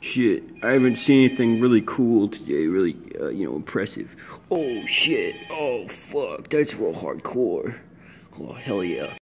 Shit, I haven't seen anything really cool today, really, impressive. Oh shit, oh fuck, that's real hardcore. Oh hell yeah.